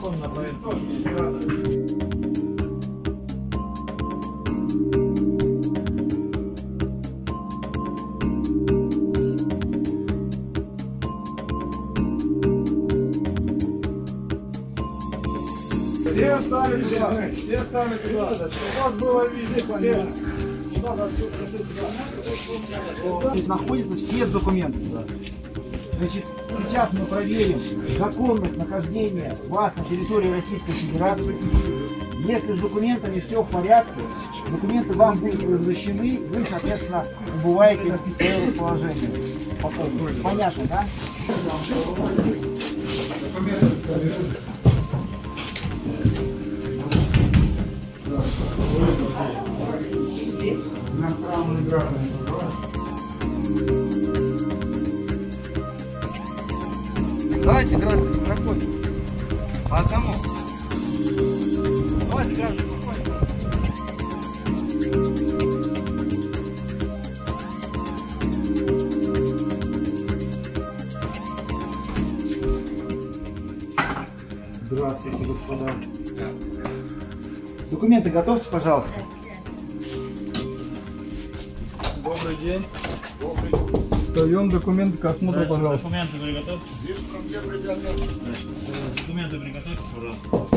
законно, поэтому. Все оставили туда, все оставили туда. У вас было везде, понятно. Здесь находятся все документы. Значит, сейчас мы проверим законность нахождения вас на территории Российской Федерации. Если с документами все в порядке, документы вам будут возвращены, вы, соответственно, убываете в свое расположение. Понятно, да? Давайте, граждане, проходим. По одному. Давайте, граждане, проходим. Здравствуйте, господа. Документы готовьте, пожалуйста. Добрый день. Даем документы к осмотру, пожалуйста. Документы приготовьте. Документы приготовьте, пожалуйста.